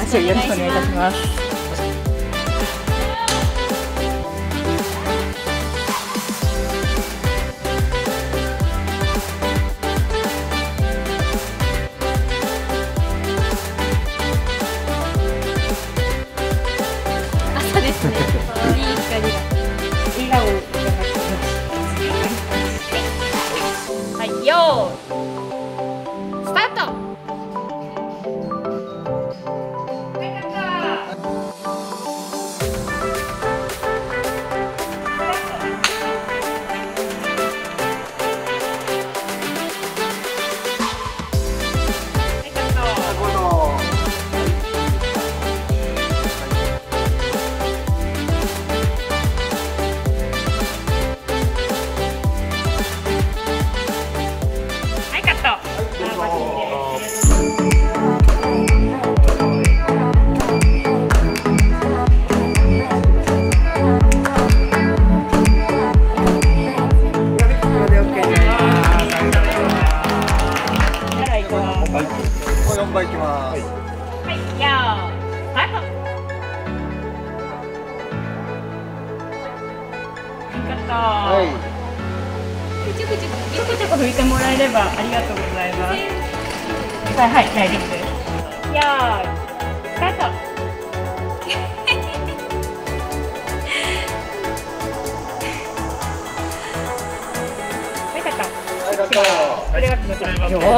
しよろしくお願いいたします。 朝ですね。いい光が。 笑顔をはい、よーい、スタート。 4倍いきます。 はい、よーい、スタート。 はい。 ちょこちょこ拭いてもらえればありがとうございます。はい、大丈夫です。 よーい、スタート。 ありがとう。 上手。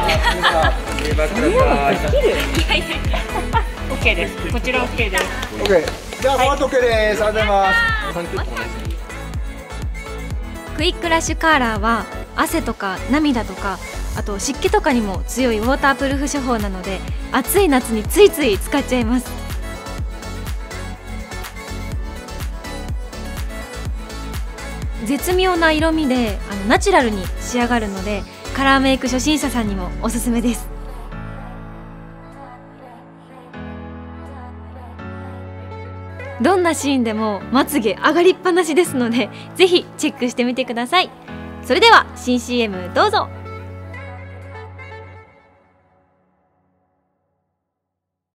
オッケーです。こちらオッケーです。 オッケー。じゃあ、もう OK です。ありがとうございます。 クイックラッシュカーラーは汗とか涙とか、あと湿気とかにも強いウォータープルーフ処方なので、暑い夏についつい使っちゃいます。絶妙な色味でナチュラルに仕上がるので、カラーメイク初心者さんにもおすすめです。どんなシーンでもまつげ上がりっぱなしですので、ぜひチェックしてみてください。それでは新 CM どうぞ。